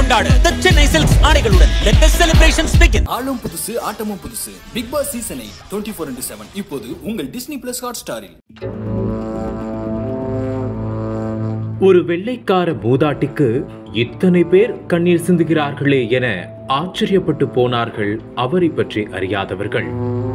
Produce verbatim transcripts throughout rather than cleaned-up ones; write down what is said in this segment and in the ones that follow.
கொண்டாட the Chennai Silks ஆடைகளுடன் let the celebrations begin. ஆளும் புதுசு ஆட்டமும் புதுசு Bigg Boss season eight twenty four into seven இப்போது உங்கள் டிஸ்னி பிளஸ் ஹாட் ஸ்டாரில். ஒரு வெள்ளைக்கார மூதாட்டிக்கு இத்தனை பேர் கண்ணீர் சிந்துகிறார்களே என ஆச்சரியப்பட்டு போனார்கள் அவரை பற்றி அறியாதவர்கள்.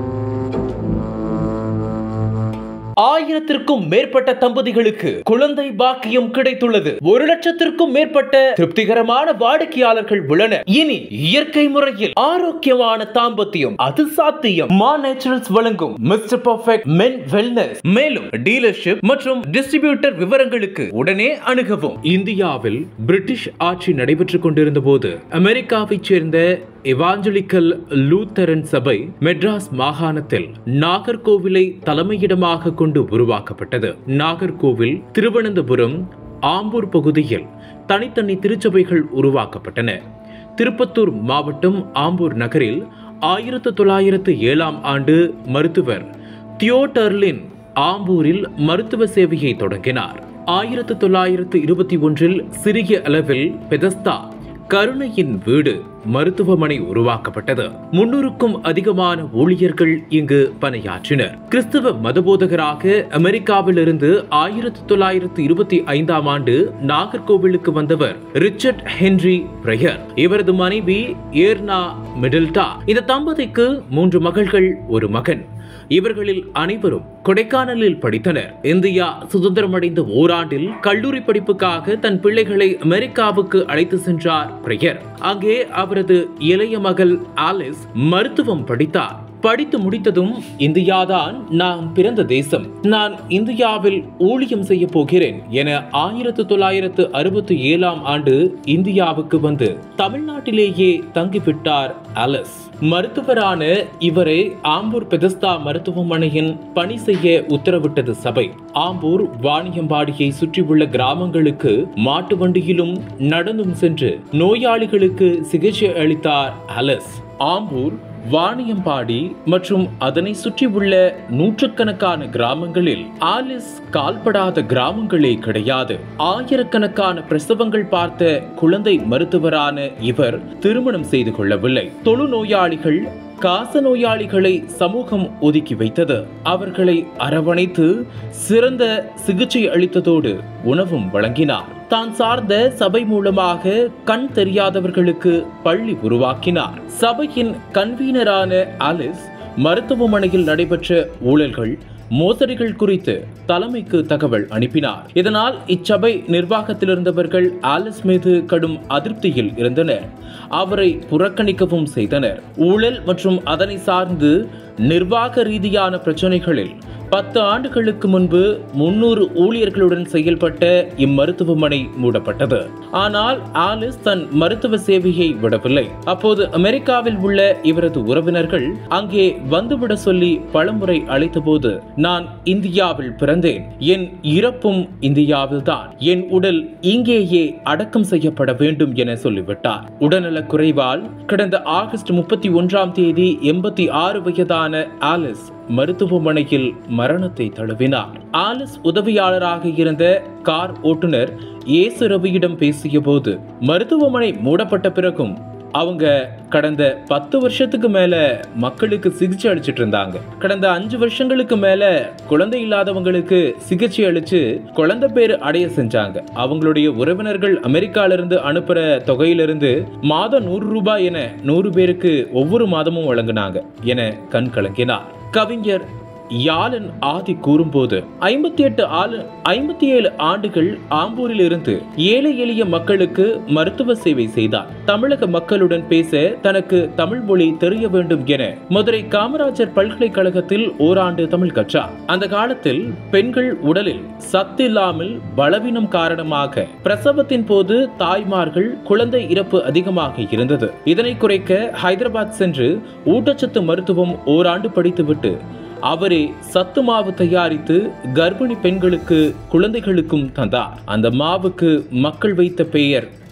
ஆயிரத்திற்கும் மேற்பட்ட தம்பதிகளுக்கு குழந்தை பாக்கியம் கிடைத்துள்ளது. ஒரு லட்சத்திற்கும் மேற்பட்ட திருப்திகரமான வாடிக்கையாளர்கள் உள்ளனர். இனி இயற்கை முறையில் ஆரோக்கியமான தாம்பத்தியம் அது சாத்தியம். மா நேச்சுரல்ஸ் வழங்கும் மிஸ்டர் பர்ஃபெக்ட் மென் வெல்னஸ். மேலும் டீலர்ஷிப் மற்றும் டிஸ்ட்ரிபியூட்டர் விவரங்களுக்கு உடனே அணுகவும். இந்தியாவில் பிரிட்டிஷ் ஆட்சி நடைபெற்றுக் கொண்டிருந்த போது அமெரிக்காவைச் சேர்ந்த எவாஞ்சலிக்கல் லூத்தரன் சபை மெட்ராஸ் மாகாணத்தில் நாகர்கோவிலை தலைமையிடமாக கொண்டு உருவாக்கப்பட்டது. நாகர்கோவில், திருவனந்தபுரம், ஆம்பூர் பகுதியில் தனித்தனி திருச்சபைகள் உருவாக்கப்பட்டன. திருப்பத்தூர் மாவட்டம் ஆம்பூர் நகரில் ஆயிரத்தி தொள்ளாயிரத்து ஏழாம் ஆண்டு மருத்துவர் தியோடர்லின் ஆம்பூரில் மருத்துவ சேவையை தொடங்கினார். ஆயிரத்தி தொள்ளாயிரத்து இருபத்தி ஒன்றில் சிறிய அளவில் பெதஸ்தா கருணையின் வீடு மருத்துவமனை உருவாக்கப்பட்டது. முன்னூறுக்கும் அதிகமான ஊழியர்கள் இங்கு பணியாற்றினர். கிறிஸ்தவ மதபோதகராக அமெரிக்காவில் இருந்து ஆயிரத்தி தொள்ளாயிரத்தி இருபத்தி ஐந்தாம் ஆண்டு நாகர்கோவிலுக்கு வந்தவர் ரிச்சர்ட் ஹென்றி பிரயர். இவரது மனைவி ஏர்னா மிடில்டா. இந்த தம்பதிக்கு மூன்று மகள்கள், ஒரு மகன். இவர்களில் அனைவரும் கொடைக்கானலில் படித்தனர். இந்தியா சுதந்திரமடைந்த ஓராண்டில் கல்லூரி படிப்புக்காக தன் பிள்ளைகளை அமெரிக்காவுக்கு அழைத்து சென்றார் பிரயர். அங்கே அவரது இளைய மகள் ஆலிஸ் மருத்துவம் படித்தார். படித்து முடித்ததும் இந்தியாதான் நான் பிறந்த தேசம், நான் இந்தியாவில் ஊழியம் செய்ய போகிறேன் என ஆயிரத்தி தொள்ளாயிரத்து அறுபத்தி ஏழாம் ஆண்டு இந்தியாவுக்கு வந்து தமிழ்நாட்டிலேயே தங்கிவிட்டார் ஆலிஸ். மருத்துவரான இவரை ஆம்பூர் பெதஸ்தா மருத்துவமனையின் பணி செய்ய உத்தரவிட்டது சபை. ஆம்பூர் வாணியம்பாடியை சுற்றியுள்ள கிராமங்களுக்கு மாட்டு வண்டியிலும் நடந்தும் சென்று நோயாளிகளுக்கு சிகிச்சை அளித்தார் ஆலிஸ். ஆம்பூர், வாணியம்பாடி மற்றும் அதனை சுற்றியுள்ள நூற்றுக்கணக்கான கிராமங்களில் ஆலிஸ் கால்படாத கிராமங்களே கிடையாது. ஆயிரக்கணக்கான பிரசவங்கள் பார்த்த குழந்தை மருத்துவரான இவர் திருமணம் செய்து கொள்ளவில்லை. தொழுநோயாளிகள், காச நோயாளிகளை சமூகம் ஒதுக்கி வைத்தது. அவர்களை அரவணைத்து சிறந்த சிகிச்சை அளித்ததோடு உணவும் வழங்கினார். தான் சார்ந்த சபை மூலமாக கண் தெரியாதவர்களுக்கு பள்ளி உருவாக்கினார். சபையின் கன்வீனரான ஆலிஸ் மருத்துவமனையில் நடைபெற்ற ஊழல்கள், மோசடிகள் குறித்து தலைமைக்கு தகவல் அனுப்பினார். இதனால் இச்சபை நிர்வாகத்தில் இருந்தவர்கள் ஆலிஸ் மீது கடும் அதிருப்தியில் இருந்தனர். அவரை புறக்கணிக்கவும் செய்தனர். ஊழல் மற்றும் அதனை சார்ந்து நிர்வாக ரீதியான பிரச்சனைகளில் பத்து ஆண்டுகளுக்கு முன்பு முன்னூறு ஊழியர்களுடன் செயல்பட்ட இம்மருத்துவமனை மூடப்பட்டது. ஆனால் ஆலிஸ் தன் மருத்துவ சேவையை விடவில்லை. அப்போது அமெரிக்காவில் உள்ள இவரது உறவினர்கள் அங்கே வந்துவிட சொல்லி பலமுறை அழைத்த போது, நான் இந்தியாவில் பிறந்தேன், என் இறப்பும் இந்தியாவில் தான், என் உடல் இங்கேயே அடக்கம் செய்யப்பட வேண்டும் என சொல்லிவிட்டார். உடல்நலக் குறைவால் கடந்த ஆகஸ்ட் முப்பத்தி ஒன்றாம் தேதி எண்பத்தி ஆறு வயதான ஆலிஸ் மருத்துவமனையில் மரணத்தை தழுவினார். ஆலிஸ் உதவியாளராக இருந்த கார் ஓட்டுநர் ஏசு ரவியிடம் பேசிய போது, மருத்துவமனை மூடப்பட்ட பிறகும் அவங்க கடந்த பத்து வருஷத்துக்கு மேல மக்களுக்கு சிகிச்சை அளிச்சிட்டு இருந்தாங்க. கடந்த அஞ்சு வருஷங்களுக்கு மேல குழந்தை இல்லாதவங்களுக்கு சிகிச்சை அளிச்சு குழந்தை பேரு அடைய செஞ்சாங்க. அவங்களுடைய உறவினர்கள் அமெரிக்கால இருந்து அனுப்புற தொகையிலிருந்து மாதம் நூறு ரூபாய் என நூறு பேருக்கு ஒவ்வொரு மாதமும் வழங்கினாங்க என கண் கலங்கினார். கவிஞர் யாழன் ஆதி கூறும்போது, ஐம்பத்தி எட்டு ஐம்பத்தி ஏழு ஆண்டுகள் ஆம்பூரில் இருந்து ஏழை எளிய மக்களுக்கு மருத்துவ சேவை செய்தார். தமிழக மக்களுடன் பேச தனக்கு தமிழ் மொழி தெரிய வேண்டும் என மதுரை காமராஜர் பல்கலைக்கழகத்தில் ஓராண்டு தமிழ் கற்றார். அந்த காலத்தில் பெண்கள் உடலில் சத்தில்லாமல் பலவீனம் காரணமாக பிரசவத்தின் போது தாய்மார்கள் குழந்தை இறப்பு அதிகமாக இருந்தது. இதனை குறைக்க ஹைதராபாத் சென்று ஊட்டச்சத்து மருத்துவம் ஓராண்டு படித்துவிட்டு அவரே சத்து மாவு தயாரித்து கர்ப்பிணி பெண்களுக்கு, குழந்தைகளுக்கும் தந்தார். அந்த மாவுக்கு மக்கள் வைத்த பெயர்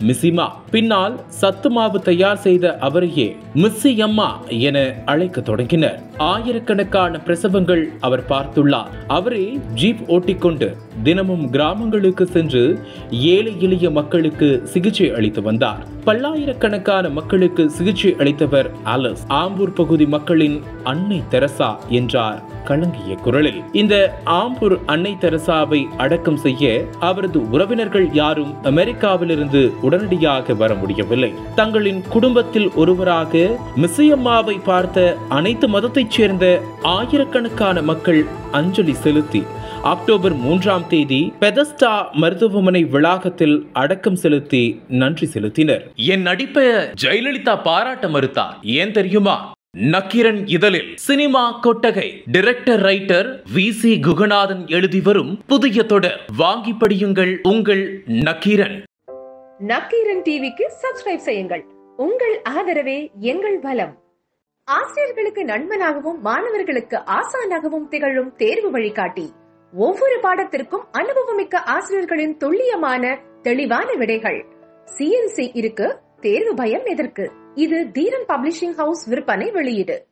மிசிமா. பின்னால் சத்து மாவு தயார் செய்த அவரையே மிஸ்ஸி அம்மா என அழைக்க தொடங்கினர். ஆயிரக்கணக்கான பிரசவங்கள் அவர் பார்த்துள்ளார். அவரே ஜீப் ஓட்டிக்கொண்டு தினமும் கிராமங்களுக்கு சென்று ஏழை எளிய மக்களுக்கு சிகிச்சை அளித்து வந்தார். பல்லாயிரக்கணக்கான மக்களுக்கு சிகிச்சை அளித்தவர் ஆலஸ். ஆம்பூர் பகுதி மக்களின் அன்னை தெரசா என்றார் கலங்கிய குரலில். இந்த ஆம்பூர் அன்னை தெரசாவை அடக்கம் செய்ய அவரது உறவினர்கள் யாரும் அமெரிக்காவிலிருந்து உடனடியாக வர முடியவில்லை. தங்களின் குடும்பத்தில் ஒருவராக மிஸ்ஸியம்மாவை பார்த்த அனைத்து மதத்தைச் சேர்ந்த ஆயிரக்கணக்கான மக்கள் அஞ்சலி செலுத்தி அக்டோபர் மூன்றாம் தேதி பெதஸ்டா மருத்துவமனை வளாகத்தில் அடக்கம் செலுத்தி நன்றி செலுத்தினர். என் நடிப்பை ஜெயலலிதா பாராட்ட மறுத்தார். ஏன் தெரியுமா? நக்கீரன் இதழில் சினிமா கொட்டகை director writer V C Kuganathan எழுதி வரும் புதிய தொடர் வாங்கி படியுங்கள் உங்கள் நக்கீரன். நக்கீரன் டிவிக்கு சப்ஸ்கிரைப் செய்யுங்கள். உங்கள் ஆதரவே எங்கள் பலம். ஆசிரியர்களுக்கு நண்பனாகவும் மாணவர்களுக்கு ஆசானாகவும் திகழும் தேர்வு வழிகாட்டி. ஒவ்வொரு பாடத்திற்கும் அனுபவமிக்க ஆசிரியர்களின் துல்லியமான தெளிவான விடைகள். சிஎன்சி இருக்கு, தேர்வு பயம் எதற்கு? இது தீரன் பப்ளிஷிங் ஹவுஸ் விற்பனை வெளியீடு.